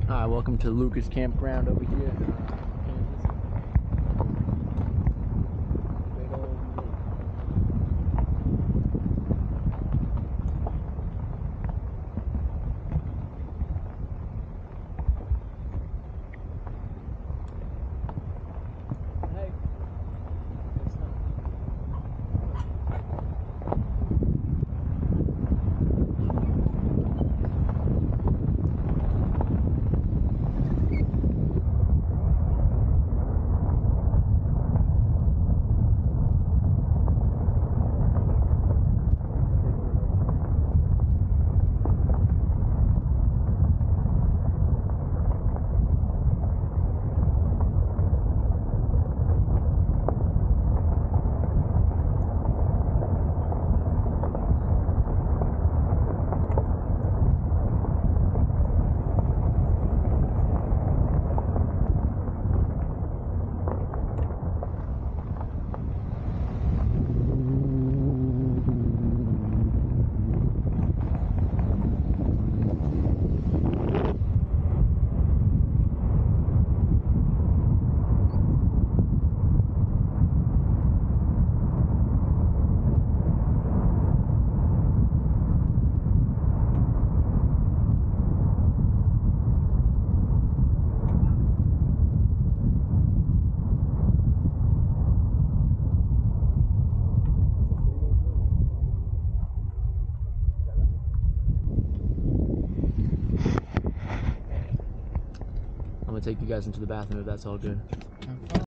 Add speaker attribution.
Speaker 1: Hi, welcome to Lucas Campground over here in Kansas. Big old lake. Hey, it's not. I'm gonna take you guys into the bathroom if that's all good.